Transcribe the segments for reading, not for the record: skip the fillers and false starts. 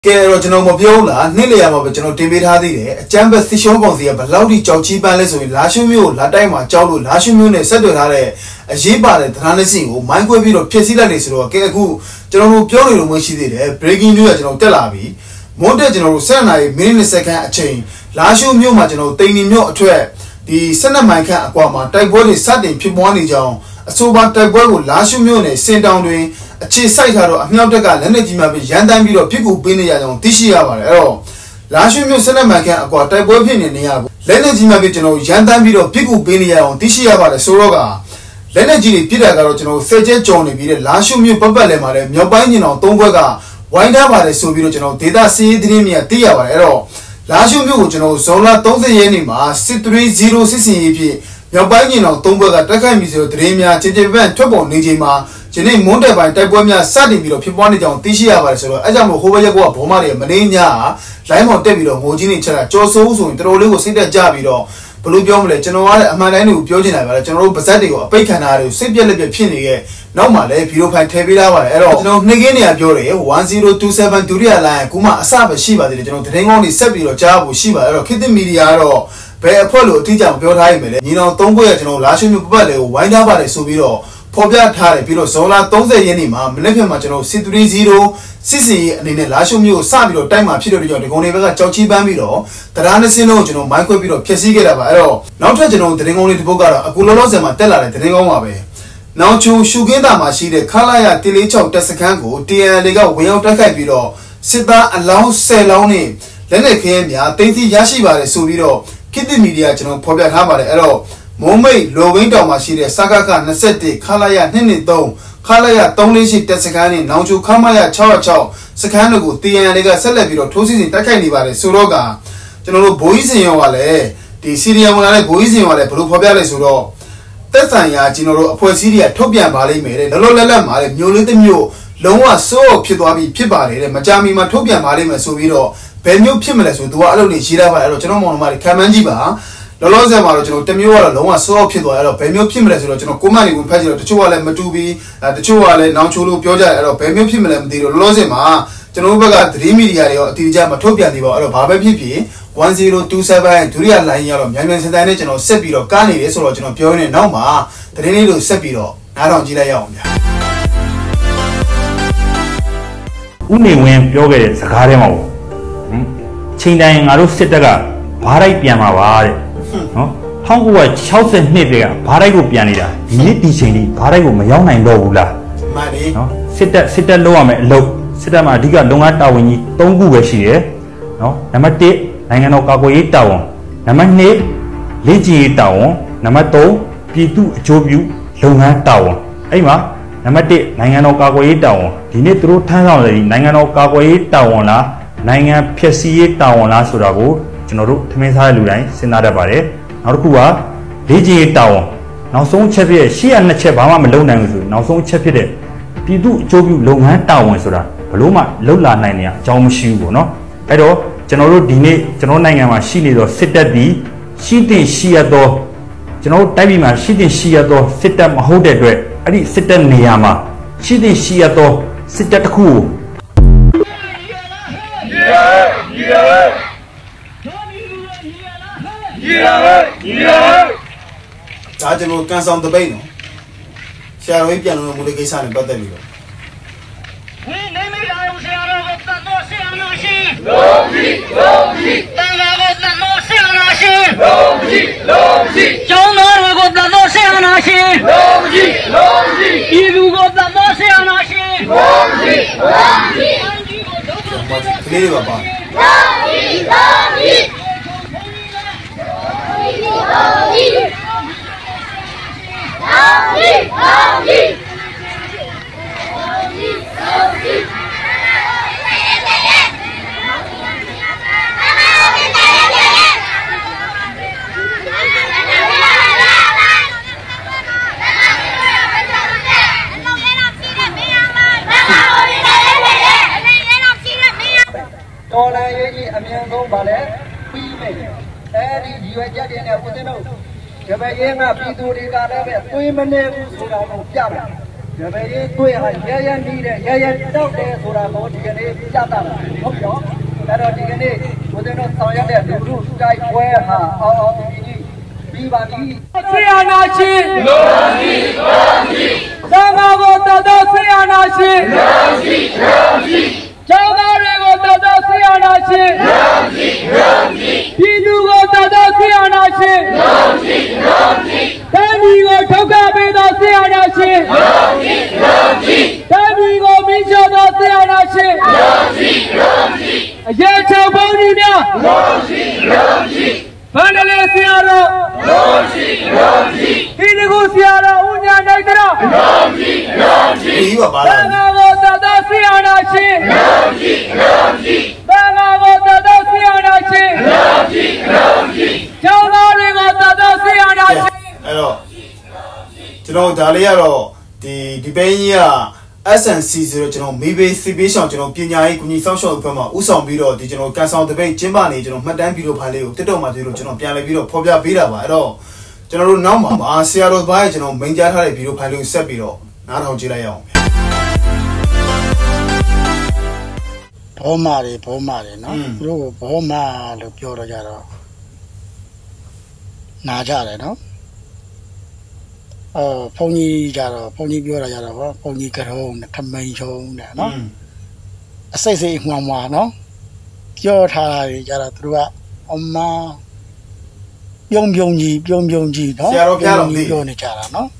Kerojano Mobiola, Nilia Mabino, David Hadi, a chamber station of the Balaudi Chauchi Palace with Lashumio, Lataima, Chau, Lashumune, Sadore, a Jiba, Tranesi, Mango Vino, Pesila Nesro, Keku, General Piori Mushi, breaking news at Telavi, Monte General Senai, millisecond a chain, Lashumio Magino, Tiny Mio Trap, the Senamanka Aquama, Taiwan is Saturday, Pimoni John, a sober Taiwan, Lashumune, sent down doing. A cheese side a Miotaka, Energy Mabi, Yandan Biro, Piku, Binia, on Tishia, Lashum Senamakan, a quarter boy in Niago. Lenergy Mabitino, Yandan Biro, Piku, Binia, on Tishia, Soroga. Lenergy, Peter Garotino, Fetcher Johnny, Lashum, Papalema, Miobanino, Tongaga, Wind up at the Sobirino, Data C, Dreamia, Tia, Lashum, Sola, Tonga Yenima, 630 EP, Miobanino, Tongaga, Taka Miso, Dreamia, Chijavan, Tobo, Nijima. Jenny Monte by Taipomia, Sadi Biro, Piponi on Tishia, Ajamo, Hovago, Pomari, Manina, Limo Debido, Mojini, Joso, Intro, Sita Jabiro, Polubiom, General, Amananu, Piojina, General Pasatico, Pecanario, Simply Pini, Normally, Piropan Tabila, Ero, Negania Jore, 1027 Turia Line, Kuma, Saba Shiva, the General Tengon is Sabiro, Jabu, Shiva, Kitty Mediaro, Pay Apollo, Tija, Piotime, Tongo, Lashim Bale, wind up at Subiro. Pobia Tare, Piro Sola, Tonza Yenima, Melefian Machino, 630, Sisi, and in the Lashumio, Sabiro, Time, Piro, the Goneva, Chochi Bambiro, Taranasino, Michael Piro, Piasiga, now Trajano, the Ringoni Bogara, Aculosa Matella, the Ringomabe. Now Chu Shugenda Mashi, the Kalaya, Tilicho, Tessakango, Tia Lega, Weo Takapiro, Sita, and Lao Seloni, Lene Kenya, Tati Yashiba, Subiro, Kitty Media, Pobia Hammer, Momay, low window machine, Sakaka, Naseti, Kalaya, Hinito, Kalaya, Tonishi, Tessakani, Nauju, Kamaya, Chow, Sakanago, Tia, Lega, Celebiro, Tosi, Takani, Suroga, General Boys in Wale, the Syria Boys in Wale, Pupabale Suro. Tessania, General Poesidia, Tobia Bali made a Lola Male, Mule the Mule, Loa so, Pibabi, Pibari, Majami, Matobia Mali, Subiro, Penio Pimeles with Walo, Shira, Rotomo, Kamanjiba. Loloza Marino, Temua, Loma, so people, Pemio Pimles, Kumani, Pajero, the Chuale, Matubi, the Chuale, Nanchulu, Pioja, Pemio Pimlem, the Lozema, Genovaga, 3 media, Tija Matopia, the Baba PP, 1027, Turia Line, Yaman National, Sepiro, Cani, Resolution, Pione, Noma, the Renilo Sepiro, Aron Gila. Uni went Pioga, Sakaremo. Chinda in Arusetaga, Parai Piamava. Hong Chelsea Nivea, Parago Pianida, Nitty, Parago Mayona and Logula. Sit at low, low, sit at Madiga Longata when you don't go where she is. No, Namate, Nangano Kago Town, Namane, Ligi Town, Namato, P2 Jobu, Longa Town. Ema, Namate, Nangano Kago Town, Dinetro Town, Nangano Kago Town, Nanga Piasi Town, Surago. General Temesa Lurai, Senada Bare, Narkua, Ligi Town. Now so Chevy, she and the Chebama Malone, now so Chevy, Pidu Jobu Longa Town, Sura, Paloma, Lola Nania, Jomushu, no? Edo, General Dine, General Nangama, she need to sit at the, she didn't she adore, General Tabima, she didn't she adore, sit at Mahode, I did sit at Niama, she didn't she adore, sit at cool. Tajano can sound the Bano. Shall we piano Mulikisan and Batavio? We name it, I was out of the 这边的对哈，爷爷你的爷爷早的说了，我这个呢家大了，好不？但是这个呢，我这种商业的流入在外哈，比吧比。 这样拿去，咱们我得到这样拿去，找到人我得到这样拿去，比如我得到这样拿去，但你我投靠被到这样拿去，但你我民小到这样拿去，也超过你了。反正来这样了，这个这样了，我娘来着了。咱们我得到这样拿去，咱们我得到这样拿去，找到人我得到这样拿去。 哎喽，这种大理了，这边呀。SNC ဆိုတော့ကျွန်တော်မေးပေးစစ်ပေးဆောင်ကျွန်တော်ပညာရေးကုညီဆောင်ရှောက်အဖွဲ့မှာဥဆောင်ပြီးတော့ဒီကျွန်တော်ကန်ဆောင်တပိတ်ကျင်းပနေကျွန်တော်မှတ်တမ်းပြီးတော့ဖိုင်လေးကိုတက်တော့မှပြီးတော့ကျွန်တော်ပြန်လည်ပြီးတော့ဖော်ပြပေးတာပါအဲ့တော့ကျွန်တော်တို့နောက်မှာဆရာတော်ဘာရဲ့ကျွန်တော်မိန်ကြားထားတဲ့ဗီဒီယိုဖိုင်လေးကိုဆက်ပြီးတော့နားထောင်ကြည့်လိုက်ရအောင်ဘောမာတွေနော်သူတို့ဘောမာလို့ပြောတော့ကြတော့နာကြတယ်နော်ဘုန်းကြီးကြတော့ဘုန်းကြီးပြောတာကြတော့ဘုန်းကြီးကရုံးနဲ့ခမိန်ချုံတဲ့နော်အစိတ်စိတ်မှွားမှွားနော်ပြောထားတာတွေကြတော့သူတို့ကအမပြုံကြီးနော်ဆရာတော်ဖျားတော်လေးပြောနေကြတာနော်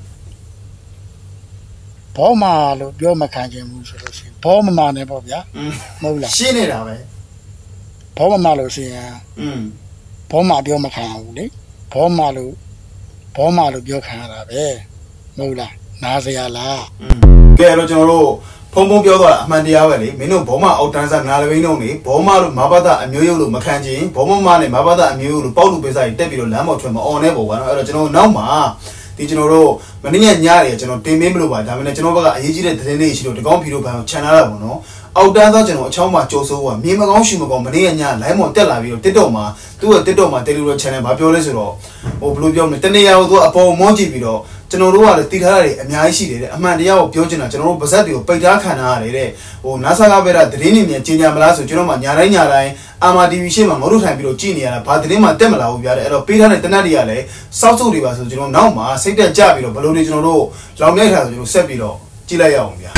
ဘောမာလို့ပြောမခံခြင်းဘူးဆိုလို့ရှိရင်ဘောမမာနဲ့ပေါ့ဗျာမဟုတ်လားရှင်းနေတာပဲဘောမမာလို့ဆိုရင်ဘောမာပြောမခံဘူးလေဘောမာလို့ပြောခံရတာပဲမဟုတ်လားနားစရာလားကဲတော့ကျွန်တော်တို့ဖုံပြောသွားတာအမှန်တရားပဲလေမင်းတို့ဘောမအောက်တန်းစားနာလဘိန်းတို့နေဘောမတို့မဘာသာအမျိုးရုပ်လို့မခံချင်ဘောမနဲ့မဘာသာအမျိုးရုပ်လို့ပေါက်လူပိစာကြီးတက်ပြီးတော့လမ်းပေါ်ထွက်မအော်နေပေါ့ကွာနော်အဲ့တော့ကျွန်တော်နောက်မှာဒီကျွန်တော်တို့မနေ့ညညတွေကျွန်တော်တင်ပေးမလို့ပါဒါပေမဲ့ကျွန်တော်ဘက်ကအရေးကြီးတဲ့သတင်းလေးရှိလို့ဒီကောင်းဗီဒီယိုဖိုင်ကိုခြံထားတာပေါ့နော်အောက်တန်းသားကျွန်တော်အချောင်းမှာကြိုးစိုးကမြင်မကောင်းရှူမကောင်းမနေ့ညလိုင်းမော်တက်လာပြီးတော့ TikTok မှာသူ့ရဲ့ TikTok မှာ Telegram Channel မှာပြောလဲဆိုတော့ဟိုဘယ်လိုပြောမလဲတနေ့ရောသူအပေါ်မွန်းကြည့်ပြီးတော့ကျွန်တော်တို့ကလည်းတည်ထားတာတွေအများကြီးရှိတယ်တဲ့အမှန်တရားကိုပြောချင်တာကျွန်တော်တို့ပါဇက်တွေကိုပိတ်ထားခံထားရတယ်တဲ့ဟို NASA ကပဲသတင်းတွေမြန်ကြီးညာမလားဆိုကျွန်တော်မှညာတိုင်းအာTV ရှေ့မှာငို့တို့ထိုင်ပြီးတော့ကြည့်နေရတာဘာသတင်းမှတက်မလာဘူးပြတယ်အဲ့တော့ပေးထားတဲ့တနတ်တွေကလည်းစောက်စုပ်တွေပါဆိုကျွန်တော်နောက်မှာစိတ်တက်ကြပြီးတော့ဘယ်လိုတွေကျွန်တော်တို့လောင်မြိုက်ထားဆိုကျွန်တော်ဆက်ပြီးတော့ကြည့်လိုက်ရအောင်ဗျာ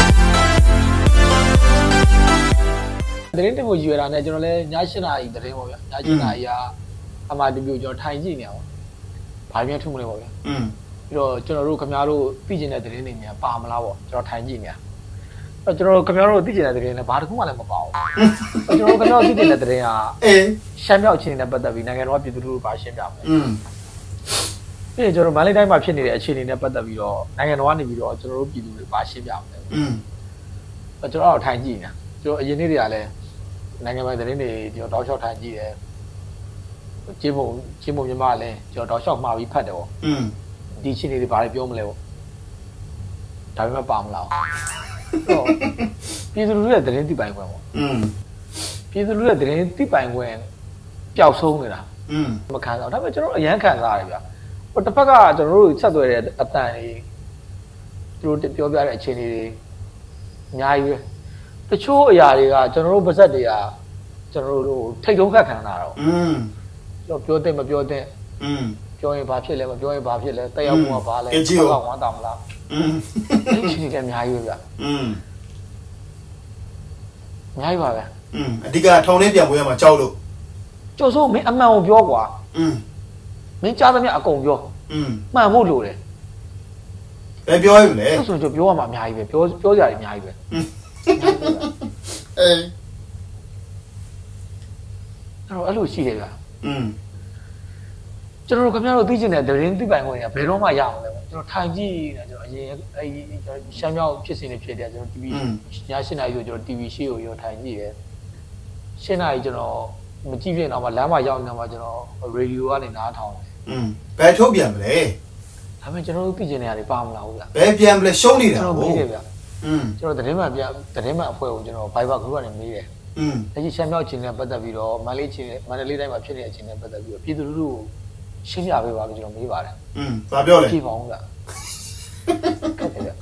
သတင်းတင်ဖို့ယူရတာနဲ့ကျွန်တော်လည်းည7 နာရီသတင်းပေါ့ဗျာည7 နာရီကအမှတူကျွန်တော်ထိုင်ကြည့်နေအောင်ဘာမှထုံမလဲပေါ့ဗျာပြီးတော့ကျွန်တော်တို့ခင်ဗျားတို့သိကျင်တဲ့သတင်းတွေများပါမလားပေါ့ကျွန်တော်ထိုင်ကြည့်နေတာအဲ့ကျွန်တော်ခင်ဗျားတို့သိကျင်တဲ့သတင်းလည်းဘာတစ်ခုမှလည်းမပါဘူးကျွန်တော်ခင်ဗျားတို့သိကျင်တဲ့သတင်းကရှမ်းမြောက်ချင်းနဲ့ပတ်သက်ပြီးနိုင်ငံတော်ပြည်သူတို့ဘာရှင်းပြမလဲပြီးရင်ကျွန်တော်မန္တလေးတိုင်းမှာဖြစ်နေတဲ့အခြေအနေနဲ့ပတ်သက်ပြီးတော့နိုင်ငံတော်ကနေပြီးတော့ကျွန်တော်တို့ပြည်သူတွေဘာရှင်းပြမလဲကျွန်တော်တော့ထိုင်ကြည့်နေတာကျွန်တော်အရင်နေ့တွေကလည်းနိုင်ငံပိုင်သတင်းတွေကျွန်တော်တောက်လျှောက်ထိုင်ကြည့်တယ်ကျေးမုံမြမလည်းကျွန်တော်တောက်လျှောက်မှာပြီးဖတ်တယ်ပေါ့ဒီချင်းတွေဘာတွေပြောမလဲပေါ့ဒါပေမဲ့ပါမလားဟုတ်ပြည်သူလူထုရဲ့သတင်းသိပိုင်ခွင့်ပေါ့ပြည်သူလူထုရဲ့သတင်းသိပိုင်ခွင့်ပျောက်ဆုံးနေတာမခံစားဒါပေမဲ့ကျွန်တော်အရန်ခံစားရတယ်ဗျာဟိုတစ်ဖက်ကကျွန်တော်တို့ဆက်သွယ်တဲ့အတန်တွေသူတို့ပြောပြတဲ့အခြေအနေတွေအများကြီးပဲတချို့အရာတွေကကျွန်တော်တို့ပါဇက်တွေကကျွန်တော်တို့ထိတ်တုံးခတ်ခံတာတော့ကျွန်တော်ပြောတဲ့မပြောတဲ့ပြောရင်ဘာဖြစ်လဲမပြောရင်ဘာဖြစ်လဲတက်ရောက်မှုကဘာလဲကောက်ဝမ်းတောင်မလားဒီချင်းတွေအများကြီးပဲဗျအများကြီးပါဗျအဓိကထောင်ထဲပြန်ပွဲရမှာကြောက်လို့ကျော်စိုးမင်းအမှန်ကိုပြောကွာမင်းကြားသမျှအကုန်ပြောမှန်ဖို့လိုတယ်ဘယ်ပြောရမလဲဆိုတော့ပြောရမှာအများကြီးပဲပြောစရာတွေအများကြီးပဲအဲ့လိုရှိတယ်ဗျကျွန်တော်တို့ခင်ဗျားတို့သိချင်တဲ့သတင်းသိပိုင်ခွင့်တွေကဘယ်တော့မှရအောင်လဲကျွန်တော်ထိုင်ကြည့်နေတာကျွန်တော်အရင်ရှမ်းမြောက်ဖြစ်စဉ်တွေဖြစ်တယ်ကျွန်တော် TV ည7 နာရီဆိုကျွန်တော် TV ရှေ့ကိုရောထိုင်ကြည့်တယ်7 နာရီကျွန်တော်မကြည့်ပြတော့မှလမ်းမှာရောက်နေတော့မှကျွန်တော်ရေဒီယိုကနေနားထောင်တယ်ဘယ်ထုတ်ပြန်မလဲဒါပေမဲ့ကျွန်တော်တို့သိချင်တဲ့နေရာတွေပါမလားဟုတ်ဗျဘယ်ပြန်မလဲရှုံးနေတာဟုတ်ကျွန်တော်မေးတယ်ဗျကျွန်တော်သတင်းမှအဖွဲ့ကိုကျွန်တော် Viber group ကနေမေးတယ်အဲ့ဒီရှမ်းမြောက်ချင်းနဲ့ပတ်သက်ပြီးတော့မန္တလေးတိုင်းမှာဖြစ်နေတဲ့ချင်းနဲ့ပတ်သက်ပြီးတော့ပြည်သူလူထုရှင်းပြပေးပါလို့ကျွန်တော်မေးပါတယ်ဘာပြောလဲကြည့်ပါဦးဗျ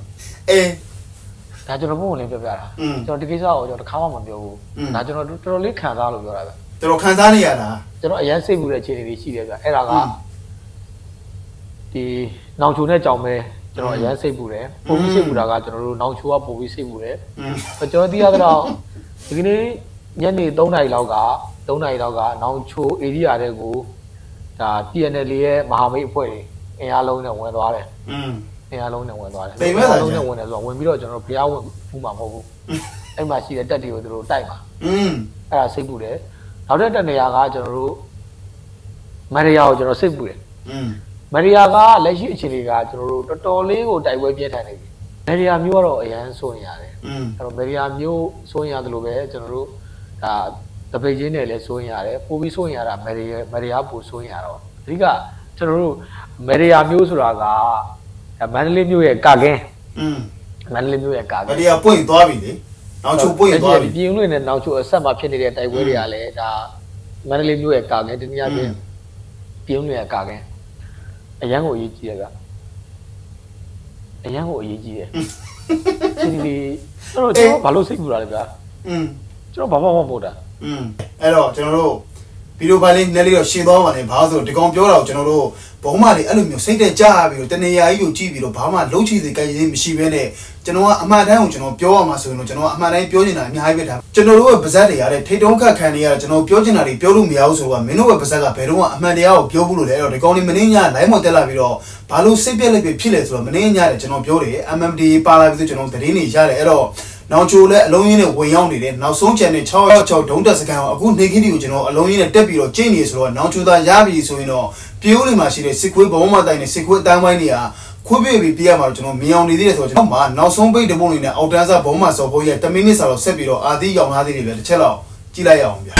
ဒါကျွန်တော်ပုံလေးပြောပြတာကျွန်တော်ဒီကိစ္စကိုကျွန်တော်တစ်ခါမှမပြောဘူးဒါကျွန်တော်တော်တော်လေးခံစားလို့ပြောတာပဲတော်ခံစားနေရတာကျွန်တော်အရန်စိတ်ပူတဲ့အခြေအနေတွေရှိတယ်ဗျအဲ့ဒါကဒီနောင်ချိုနဲ့ကြောင်ပဲကျွန်တော်အရန်စိတ်ပူတယ်ပုံပြီးစိတ်ပူတာကကျွန်တော်တို့နောင်ချိုကပုံပြီးစိတ်ပူတယ်ကျွန်တော်သိရတော့ဒီကနေ့ညနေ3 နာရီလောက်ကနောင်ချို area တွေကိုဒါ TNL ရဲ့မဟာမိတ်အဖွဲ့တွေအင်အားလုံးနဲ့ဝင်သွားတယ်အင်အားလုံးနဲ့ဝင်သွားတယ်တိမ်မဲ့သားလုံးနဲ့ဝင်တယ်ဆိုတော့ဝင်ပြီးတော့ကျွန်တော်ဘုရားဝင်မှုမှာမဟုတ်ဘူးအဲ့မှာရှိတဲ့တက်တွေကိုသူတို့တိုက်ပါအဲ့ဒါစိတ်ပူတယ်နောက်တဲ့တက်နေရာကကျွန်တော်တို့မရီယာကိုကျွန်တော်စိတ်ပူတယ်မရီယာကလက်ရှိအခြေအနေကကျွန်တော်တို့တော်တော်လေးကိုတိုက်ပွဲပြင်းထန်နေပြီမရီယာမျိုးကတော့အရန်စိုးနေရတယ်အဲ့တော့မရီယာမျိုးစိုးနေရတယ်လို့ပဲကျွန်တော်တို့ဒါတပိတ်ချင်းနဲ့လည်းစိုးနေရတယ်ပိုပြီးစိုးနေရတာမရီယာပိုစိုးနေရတော့အဓိကကျွန်တော်တို့မရီယာမျိုးဆိုတာကမန္တလေးမြို့ရဲ့ကကင်းမန္တလေးမြို့ရဲ့ကကင်းမရီယာပွင့်သွားပြီလေနောက်ချိုပွင့်သွားပြီပြည်ဦးလွင်နဲ့နောက်ချိုအဆက်မှာဖြစ်နေတဲ့တိုက်ပွဲတွေကလည်းဒါမန္တလေးမြို့ရဲ့ကကင်းတနည်းအားဖြင့်ပြည်ဦးလွင်ရဲ့ကကင်းအရန်ကိုအရေးကြီးတယ်ကအရန်ကိုအရေးကြီးတယ်ဒီအဲ့တော့ကျွန်တော်ဘာလို့စိတ်ပူတာလဲဗျာကျွန်တော်ဘာမှမဟုတ်တာအဲ့တော့ကျွန်တော်တို့ဗီဒီယိုဖိုင်လေးနည်းလေးတော့ရှင်းသွားပါနဲ့ဘာလို့ဆိုဒီကောင်ပြောတာကိုကျွန်တော်တို့ဘုံမလေးအဲ့လိုမျိုးစိတ်တက်ကြပြီးတော့တနေရာကြီးကိုကြည့်ပြီးတော့ဘာမှလုံးချီစေကြရည်မရှိဘဲနဲ့ကျွန်တော်ကအမှန်တမ်းကိုကျွန်တော်ပြောရမှာဆိုရင်တော့ကျွန်တော်အမှန်တိုင်းပြောနေတာအများကြီးပဲဒါကျွန်တော်တို့ရဲ့ပါဇက်တွေရတဲ့ထိတ်တုံးခတ်ခံနေရတာကျွန်တော်ပြောချင်တာတွေပြောလို့မရဘူးဆိုတော့မင်းတို့ရဲ့ပါဇက်ကဘယ်တော့မှအမှန်တရားကိုပြောဘူးလို့လဲအဲ့တော့ဒီကောင်လေးမင်းညလိုင်းမော်တက်လာပြီးတော့ဘာလို့စိတ်ပြက်လက်ပြဖြစ်လဲဆိုတော့မင်းညတယ်ကျွန်တော်ပြောတယ် MMD ပါလာပြီးဆိုကျွန်တော်သတင်းတွေရတယ်အဲ့တော့နောက်ချိုလည်းအလုံးရင်းနဲ့ဝင်ရောက်နေတယ်နောက်ဆုံး channel 666ဒုံးတက်စကန်အောင်အခုနေခင်းဒီကိုကျွန်တော်အလုံးရင်းနဲ့တက်ပြီးတော့ကျင့်နေဆိုတော့နောက်ချိုသားရပြီဆိုရင်တော့ပြေဦးလေးမှာရှိတဲ့စစ်ခွေးဘုံမတိုင်နဲ့စစ်ခွေးအတန်းပိုင်းတွေကခွေးပြေပြီးပြရမှာတော့ကျွန်တော်မြင်အောင်နေသေးတယ်ဆိုတော့ကျွန်တော်မှနောက်ဆုံးပိတ်တပုံလေးနဲ့အောက်တန်းစားဘုံမစော်ဖို့ရ10မိနစ်စာတော့ဆက်ပြီးတော့အာသီးရောင်သားသေးတွေပဲတစ်ချက်လောက်ကြည့်လိုက်ရအောင်ဗျာ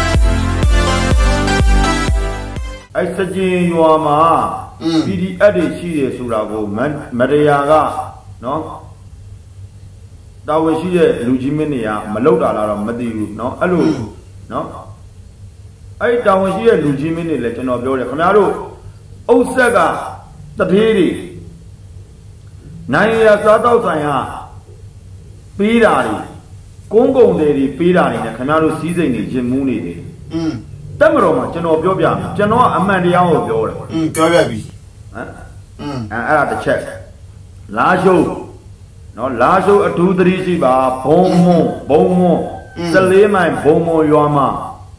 အဲ့စကြင်ရွာမှာ PDF တွေရှိတယ်ဆိုတာကိုမရယာကနော်တာဝန်ရှိတဲ့လူကြီးမင်းတွေကမလောက်တာလားတော့မသိဘူးเนาะအဲ့လိုเนาะအဲ့တာဝန်ရှိတဲ့လူကြီးမင်းတွေလည်းကျွန်တော်ပြောတယ်ခင်ဗျားတို့အုပ်ဆက်ကတပြေးတွေနိုင်ရစားတော့ဆိုင်ဟာပေးတာတွေကုန်းကုံတွေပေးတာတွေနဲ့ခင်ဗျားတို့စီးစိမ်တွေရင်မူးနေတယ်တက်မတော်မှာကျွန်တော်ပြောပြမယ်ကျွန်တော်ကအမှန်တရားကိုပြောတယ်ပြောပြပြီဟမ်အဲ့ဒါတစ်ချက်လာရှုပ်နော်လာရှုပ်အထူးသတိရှိပါဘုံမွန်း14မိုင်ဘုံမွန်းရွာမှာ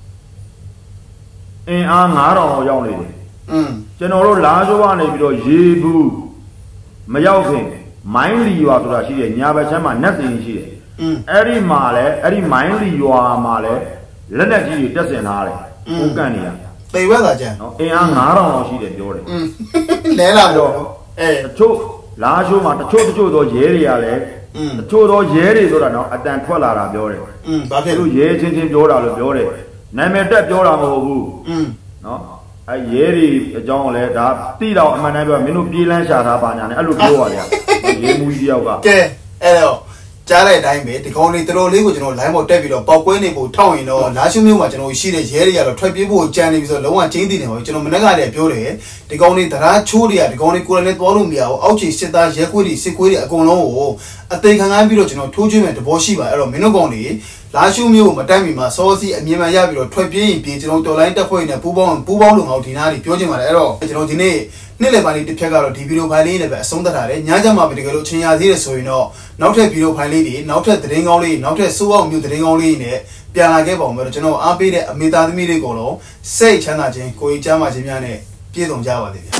အင်အား9000ရောက်နေတယ်ကျွန်တော်တို့လာရှုပ်ကနေပြီးတော့ရေဘူးမရောက်ခင်မိုင်းလီရွာဆိုတာရှိတယ်ညာဘက်ချမ်းမှာနတ်စင်ရှိတယ်အဲ့ဒီမှာလဲအဲ့ဒီမိုင်းလီရွာမှာလဲလက်နက်ကြီးတွေတက်ဆင်ထားတယ်ဟုတ်ကန်နေရပေဝက်လာကြနော်အင်အား9000လောက်ရှိတယ်ပြောတယ်လဲလာတော့တချို့လာရှိုးမှာတချို့သောရဲတွေကလည်းတချို့သောရဲတွေဆိုတာနော်အတန်ထွက်လာတာပြောတယ်ဘာဖြစ်လို့ရဲချင်းပြောတာလို့ပြောတယ်နာမည်တက်ပြောတာမဟုတ်ဘူးနော်အဲရဲတွေအကြောင်းလည်းဒါတိတော့အမှန်တမ်းပြောမင်းတို့ပြေးလန်းရှာထားပါညာနဲ့အဲ့လိုပြောပါလေရဲမူကြီးတယောက်ကကဲအဲ့တော့ကြားတဲ့အတိုင်းပဲဒီကောင်လေးတော်တော်လေးကိုကျွန်တော် line ပေါ်တက်ပြီးတော့ပေါက်ကွဲနေဖို့ထောက်ရင်တော့လာရှုမျိုးမှာကျွန်တော်ရှိတဲ့ရဲတွေကတော့ထွက်ပြေးဖို့ကြံနေပြီဆိုတော့လုံးဝချင်းတည်နေပါဘူးကျွန်တော်မနေ့ကတည်းကပြောတယ်ဒီကောင်လေးတရားချိုးတွေကဒီကောင်လေးကိုယ်လည်းသွားလို့မရဘူးအောက်ခြေစစ်သားရဲခွေးတွေစစ်ခွေးတွေအကုန်လုံးကိုအသေးခံပြီးတော့ကျွန်တော်ထိုးချွေးမဲ့တဘောရှိပါအဲ့တော့မင်းတို့ကောင်လေးလာရှုမျိုးမတိုက်မီမှာစောစီအမြင်မှန်ရပြီးတော့ထွက်ပြေးရင်ပြေးကျွန်တော်တော်လိုင်းတက်ဖွဲ့နေပူပေါင်းလို့ငေါဒီနားတွေပြောချင်ပါတယ်အဲ့တော့ကျွန်တော်ဒီနေ့နေ့လယ်ပိုင်းလေးတစ်ဖြတ်ကတော့ဒီဗီဒီယိုဖိုင်လေးနဲ့ပဲအဆုံးသတ်ထားတယ်ညချမ်းမှာပဲတကယ်လို့ချင်းရသေးတယ်ဆိုရင်တော့နောက်ထပ်ဗီဒီယိုဖိုင်လေးတွေနောက်ထပ်သတင်းကောင်းလေးနောက်ထပ်စိုးအောင်မျိုးသတင်းကောင်းလေးနဲ့ပြန်လာခဲ့ပါဦးမယ်ကျွန်တော်အားပေးတဲ့အမေသားသမီးတွေကတော့စိတ်ချမ်းသာခြင်းကိုယ်ကြီးချမ်းသာခြင်းများနဲ့ပြည့်စုံကြပါစေဗျာ